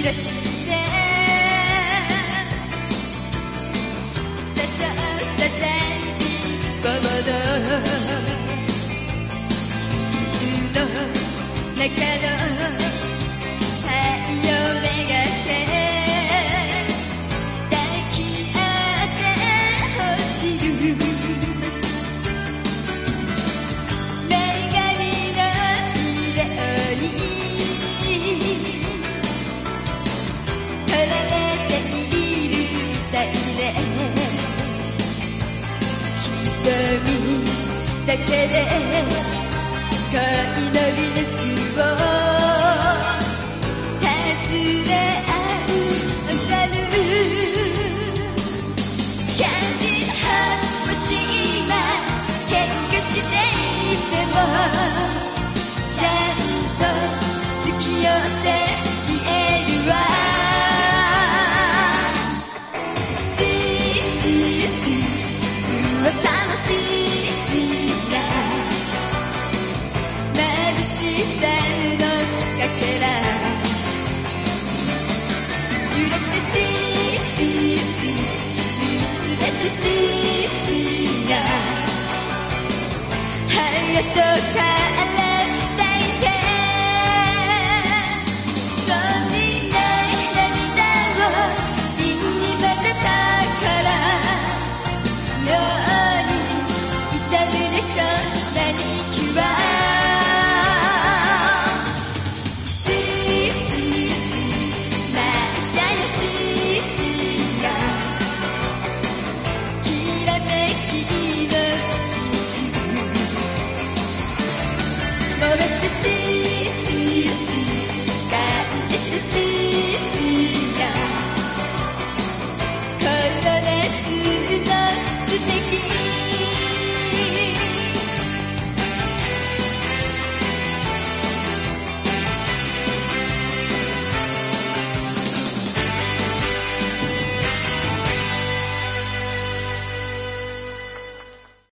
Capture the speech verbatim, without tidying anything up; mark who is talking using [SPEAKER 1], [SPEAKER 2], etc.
[SPEAKER 1] らして刺さった大ビーボード水の中の太陽めがけ抱き合って落ちる女神のビデオに撮られているみたいね瞳だけで恋の微熱を尋ね合う歌ぬ感じはもし今喧嘩していてもちゃんと好きよって言えるわスイスイスイ噂のスイスイが眩しさのかけら揺れてスイスイスイ見つめてスイスイが隼人から抱いて飛びない涙を瓶に混ぜたから妙に痛むでしょ何